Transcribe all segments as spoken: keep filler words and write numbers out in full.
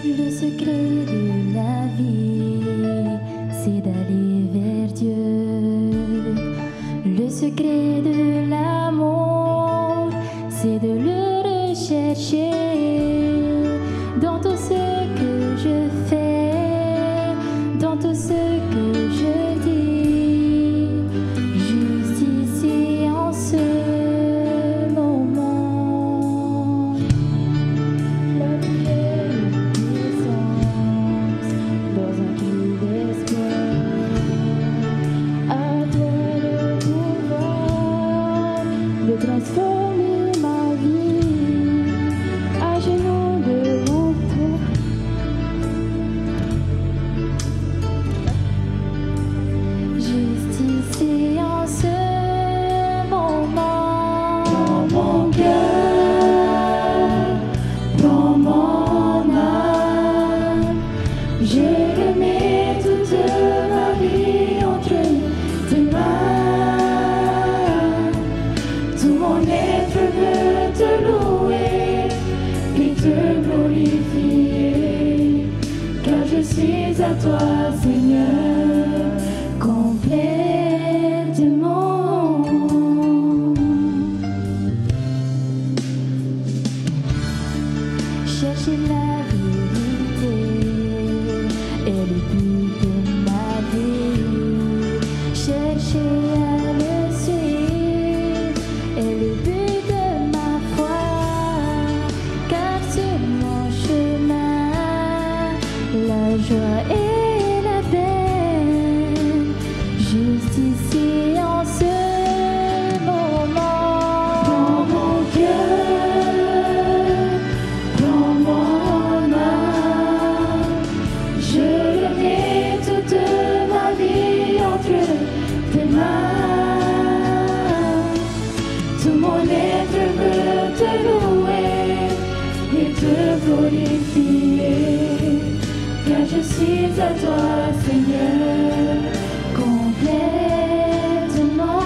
Le secret de la vie, c'est d'aller vers Dieu. Le secret de l'amour, c'est de le rechercher. Dans tout ce que je fais, dans tout ce que je dis, juste ici en ce moment. La prière puissance dans un cri d'espoir. À toi le pouvoir de transformer ma vie. À genoux devant toi, juste ici en ce moment. Prends mon cœur, prends mon âme, je remets toute ma vie entre tes mains. Tout mon être veut te louer et te glorifier, car je suis à toi, Seigneur, complètement. Chercher la vérité est le but de ma vie. Chercher à le suivre est le but de ma foi, car sur mon chemin, la joie et la peine, juste ici en ce moment. Prends mon cœur, prends mon âme, je remets toute ma vie entre tes mains. Tout mon être veut te louer et te glorifier, car je suis à toi, Seigneur, complètement.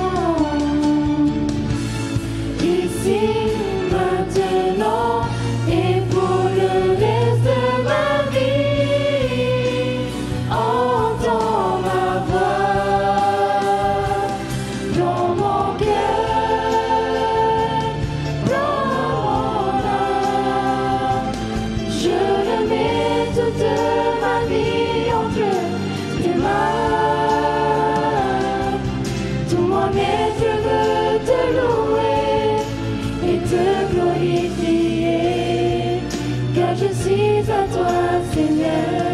Ici, maintenant et pour le reste de ma vie, entends ma voix. Prends mon cœur, prends mon âme, je remets toute ma vie entre tes mains. Tout mon être veut te louer et te glorifier, car je suis à toi, Seigneur.